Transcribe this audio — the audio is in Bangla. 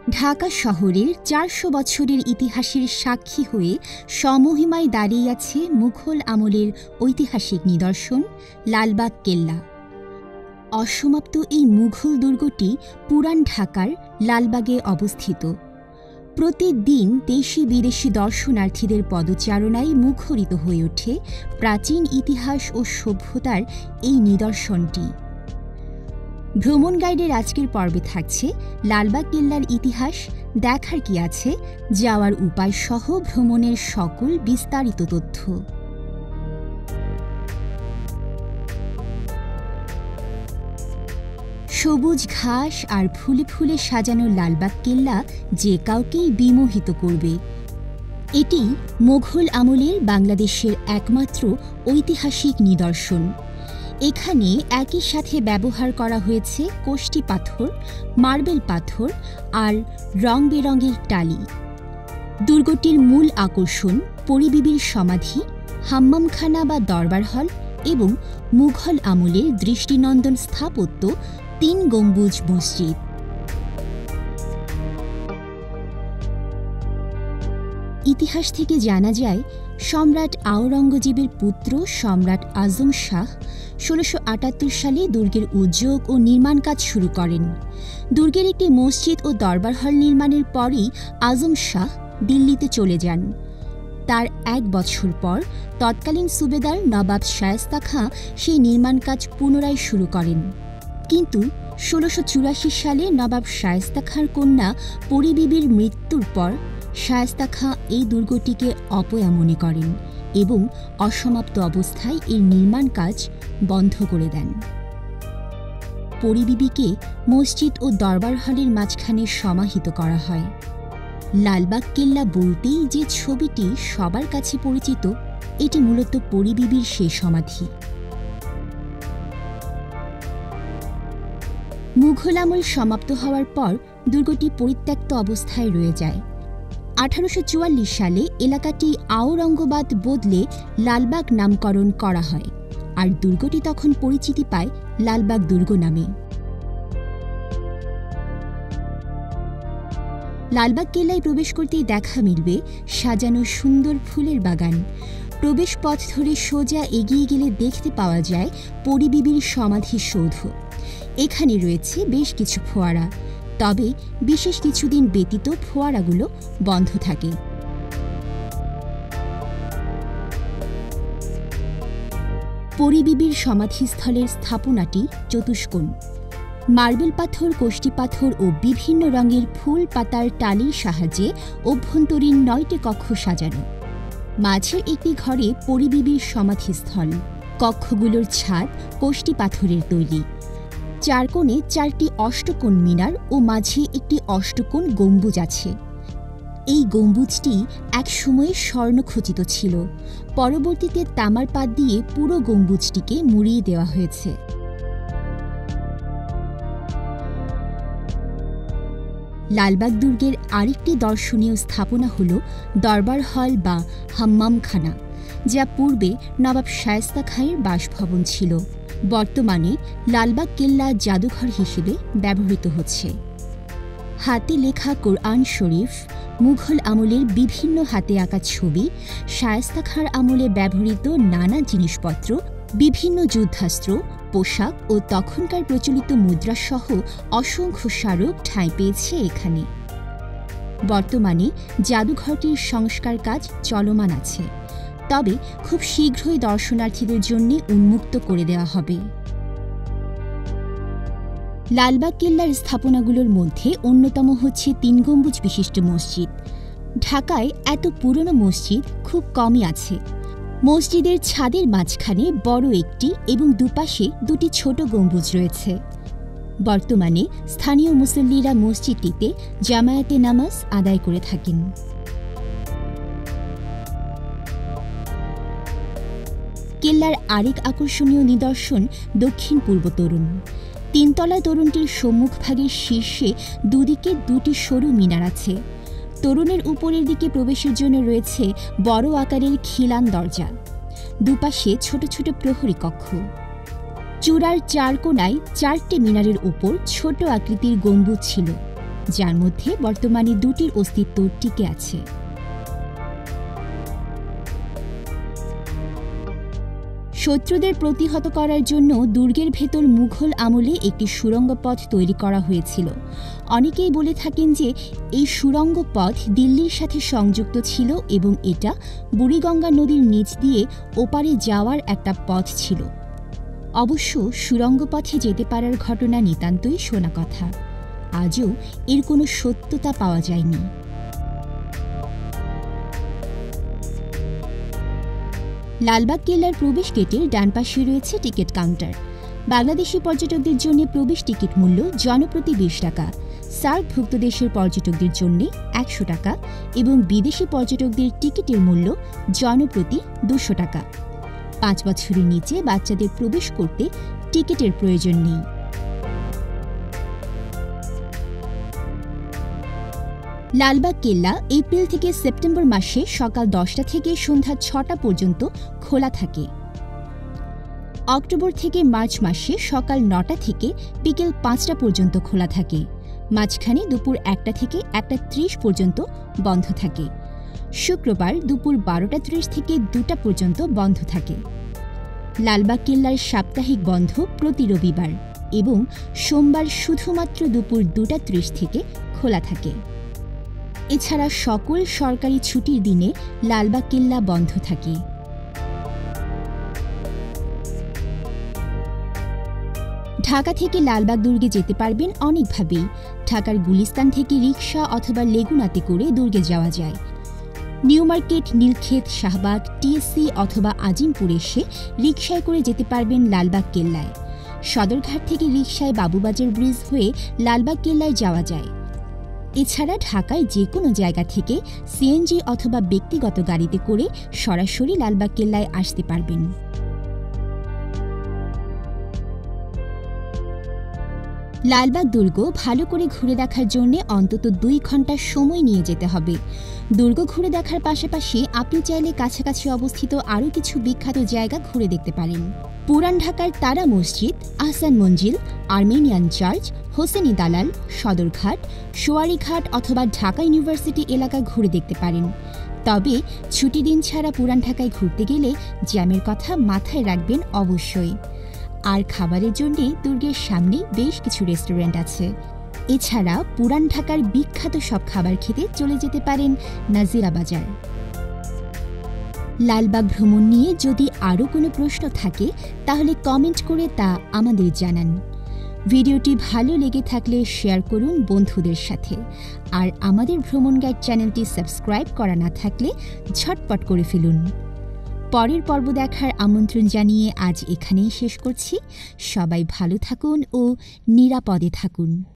ঢাকা শহরের ৪০০ বছরের ইতিহাসের সাক্ষী হয়ে সমহিমায় দাঁড়িয়ে আছে মুঘল আমলের ঐতিহাসিক নিদর্শন লালবাগ কেল্লা। অসমাপ্ত এই মুঘল দুর্গটি পুরান ঢাকার লালবাগে অবস্থিত। প্রতিদিন দেশি বিদেশি দর্শনার্থীদের পদচারণায় মুখরিত হয়ে ওঠে প্রাচীন ইতিহাস ও সভ্যতার এই নিদর্শনটি। ভ্রমণ গাইডের আজকের পর্বে থাকছে লালবাগ কেল্লার ইতিহাস, দেখার কি আছে, যাওয়ার উপায় সহ ভ্রমণের সকল বিস্তারিত তথ্য। সবুজ ঘাস আর ফুলে ফুলে সাজানো লালবাগ কেল্লা যে কাউকেই বিমোহিত করবে। এটি মোঘল আমলের বাংলাদেশের একমাত্র ঐতিহাসিক নিদর্শন। এখানে একই সাথে ব্যবহার করা হয়েছে কোষ্টি পাথর, মার্বেল পাথর আর রং বেরঙের টালি। দুর্গটির মূল আকর্ষণ পরিবিবির সমাধি, হাম্মামখানা বা দরবার হল এবং মুঘল আমলের দৃষ্টিনন্দন স্থাপত্য ৩ গম্বুজ মসজিদ। ইতিহাস থেকে জানা যায়, সম্রাট আওরঙ্গজেবের পুত্র সম্রাট আজম শাহ ১৬৭৮ সালে দুর্গের উদ্যোগ ও নির্মাণ কাজ শুরু করেন। দুর্গের একটি মসজিদ ও দরবার হল নির্মাণের পরই আজম শাহ দিল্লিতে চলে যান। তার ১ বছর পর তৎকালীন সুবেদার নবাব শায়েস্তা খাঁ সেই নির্মাণ কাজ পুনরায় শুরু করেন। কিন্তু ১৬৮৪ সালে নবাব শায়েস্তা খাঁর কন্যা পরিবিবির মৃত্যুর পর শায়েস্তা খাঁ এই দুর্গটিকে অপয়া মনে করেন এবং অসমাপ্ত অবস্থায় এর নির্মাণ কাজ বন্ধ করে দেন। পরিবিবিকে মসজিদ ও দরবার হলের মাঝখানে সমাহিত করা হয়। লালবাগ কেল্লা বলতেই যে ছবিটি সবার কাছে পরিচিত, এটি মূলত পরিবিবির সেই সমাধি। মুঘল আমল সমাপ্ত হওয়ার পর দুর্গটি পরিত্যক্ত অবস্থায় রয়ে যায়। ১৮৪৪ সালে এলাকাটি আওরঙ্গাবাদ বদলে লালবাগ নামকরণ করা হয়, আর দুর্গটি তখন পরিচিতি পায় লালবাগ দুর্গ নামে। লালবাগ কেল্লায় প্রবেশ করতেই দেখা মিলবে সাজানো সুন্দর ফুলের বাগান। প্রবেশ পথ ধরে সোজা এগিয়ে গেলে দেখতে পাওয়া যায় পরিবিবির সমাধিসৌধ। এখানে রয়েছে বেশ কিছু ফোয়ারা, তবে বিশেষ কিছুদিন ব্যতীত ফোয়ারাগুলো বন্ধ থাকে। পরিবিবির সমাধিস্থলের স্থাপনাটি চতুষ্কোণ। মার্বেল পাথর, কোষ্টি পাথর ও বিভিন্ন রঙের ফুল পাতার টালির সাহায্যে অভ্যন্তরীণ ৯টি কক্ষ সাজানো। মাঝের একটি ঘরে পরিবিবির সমাধিস্থল। কক্ষগুলোর ছাদ কোষ্টি পাথরের তৈরি। ৪ কোণে ৪টি অষ্টকোণ মিনার ও মাঝে একটি অষ্টকোণ গম্বুজ আছে। এই গম্বুজটি একসময়ে স্বর্ণখচিত ছিল, পরবর্তীতে তামার পাত দিয়ে পুরো গম্বুজটিকে মুড়িয়ে দেওয়া হয়েছে। লালবাগ দুর্গের আরেকটি দর্শনীয় স্থাপনা হল দরবার হল বা হাম্মামখানা, যা পূর্বে নবাব শায়েস্তা খাঁয়ের বাসভবন ছিল। বর্তমানে লালবাগ কেল্লা জাদুঘর হিসেবে ব্যবহৃত হচ্ছে। হাতে লেখা কোরআন শরীফ, মুঘল আমলের বিভিন্ন হাতে আঁকা ছবি, শায়েস্তা খাঁর আমলে ব্যবহৃত নানা জিনিসপত্র, বিভিন্ন যুদ্ধাস্ত্র, পোশাক ও তখনকার প্রচলিত মুদ্রাসহ অসংখ্য স্মারক ঠাঁই পেয়েছে এখানে। বর্তমানে জাদুঘরটির সংস্কার কাজ চলমান আছে, তবে খুব শীঘ্রই দর্শনার্থীদের জন্য উন্মুক্ত করে দেওয়া হবে। লালবাগ কেল্লার স্থাপনাগুলোর মধ্যে অন্যতম হচ্ছে ৩ গম্বুজ বিশিষ্ট মসজিদ। ঢাকায় এত পুরনো মসজিদ খুব কমই আছে। মসজিদের ছাদের মাঝখানে বড় একটি এবং দুপাশে 2টি ছোট গম্বুজ রয়েছে। বর্তমানে স্থানীয় মুসল্লিরা মসজিদটিতে জামায়াতে নামাজ আদায় করে থাকেন। কেল্লার আরেক আকর্ষণীয় নিদর্শন দক্ষিণ পূর্ব তোরণ। ৩ তলা তোরণটির সম্মুখভাগের শীর্ষে দুদিকে 2টি সরু মিনার আছে। তোরণের উপরের দিকে প্রবেশের জন্য রয়েছে বড় আকারের খিলান দরজা, দুপাশে ছোট ছোট প্রহরী কক্ষ। চূড়ার ৪ কোণায় ৪টি মিনারের উপর ছোট আকৃতির গম্বুজ ছিল। যার মধ্যে বর্তমানে দুটির অস্তিত্ব টিকে আছে। শত্রুদের প্রতিহত করার জন্য দুর্গের ভেতর মুঘল আমলে একটি সুড়ঙ্গ পথ তৈরি করা হয়েছিল। অনেকেই বলে থাকেন যে এই সুড়ঙ্গ পথ দিল্লির সাথে সংযুক্ত ছিল এবং এটা বুড়িগঙ্গা নদীর নিচ দিয়ে ওপারে যাওয়ার একটা পথ ছিল। অবশ্য সুড়ঙ্গ পথে যেতে পারার ঘটনা নিতান্তই শোনা কথা, আজও এর কোনো সত্যতা পাওয়া যায়নি। লালবাগ কেল্লার প্রবেশ গেটের ডান পাশে রয়েছে টিকিট কাউন্টার। বাংলাদেশি পর্যটকদের জন্য প্রবেশ টিকিট মূল্য জনপ্রতি 20 টাকা, সার্কভুক্ত দেশের পর্যটকদের জন্য 100 টাকা এবং বিদেশি পর্যটকদের টিকিটের মূল্য জনপ্রতি 200 টাকা। 5 বছরের নিচে বাচ্চাদের প্রবেশ করতে টিকিটের প্রয়োজন নেই। লালবাগ কেল্লা এপ্রিল থেকে সেপ্টেম্বর মাসে সকাল 10টা থেকে সন্ধ্যা 6টা পর্যন্ত খোলা থাকে। অক্টোবর থেকে মার্চ মাসে সকাল 9টা থেকে বিকেল 5টা পর্যন্ত খোলা থাকে। মাঝখানে দুপুর 1টা থেকে 1টা 30 পর্যন্ত বন্ধ থাকে। শুক্রবার দুপুর 12টা 30 থেকে 2টা পর্যন্ত বন্ধ থাকে। লালবাগ কেল্লার সাপ্তাহিক বন্ধ প্রতি রবিবার এবং সোমবার শুধুমাত্র দুপুর 2টা 30 থেকে খোলা থাকে। এছাড়া সকল সরকারি ছুটির দিনে লালবাগ কেল্লা বন্ধ থাকে। ঢাকা থেকে লালবাগ দুর্গে যেতে পারবেন অনেকভাবেই। ঢাকার গুলিস্তান থেকে রিকশা অথবা লেগুনাতে করে দুর্গে যাওয়া যায়। New Market, Nilkhet, Shahbagh, TSC অথবা আজিমপুর এসে রিকশায় করে যেতে পারবেন লালবাগ কেল্লায়। সদরঘাট থেকে রিকশায় বাবুবাজার ব্রিজ হয়ে লালবাগ কেল্লায় যাওয়া যায়। এছাড়া ঢাকায় যে কোনো জায়গা থেকে সিএনজি অথবা ব্যক্তিগত গাড়িতে করে সরাসরি লালবাগ কেল্লায় আসতে পারবেন। লালবাগ দুর্গ ভালো করে ঘুরে দেখার জন্য অন্তত 2 ঘন্টা সময় নিয়ে যেতে হবে। দুর্গ ঘুরে দেখার পাশাপাশি আপনি চাইলে কাছাকাছি অবস্থিত আরও কিছু বিখ্যাত জায়গা ঘুরে দেখতে পারেন। পুরান ঢাকার তারা মসজিদ, আহসান মঞ্জিল, আর্মেনিয়ান চার্চ, হোসেনি দালাল, সদরঘাট, সোয়ারিঘাট অথবা ঢাকা ইউনিভার্সিটি এলাকা ঘুরে দেখতে পারেন। তবে ছুটি দিন ছাড়া পুরান ঢাকায় ঘুরতে গেলে জ্যামের কথা মাথায় রাখবেন অবশ্যই। আর খাবারের জন্য দুর্গের সামনে বেশ কিছু রেস্টুরেন্ট আছে। এছাড়া পুরান ঢাকার বিখ্যাত সব খাবার খেতে চলে যেতে পারেন নাজিরা বাজার। লালবাগ ভ্রমণ নিয়ে যদি আরও কোনো প্রশ্ন থাকে তাহলে কমেন্ট করে তা আমাদের জানান। ভিডিওটি ভালো লেগে থাকলে শেয়ার করুন বন্ধুদের সাথে। আর আমাদের ভ্রমণ গাইড চ্যানেলটি সাবস্ক্রাইব করা না থাকলে ঝটপট করে ফেলুন। পরের পর্ব দেখার আমন্ত্রণ জানিয়ে আজ এখানেই শেষ করছি। সবাই ভালো থাকুন ও নিরাপদে থাকুন।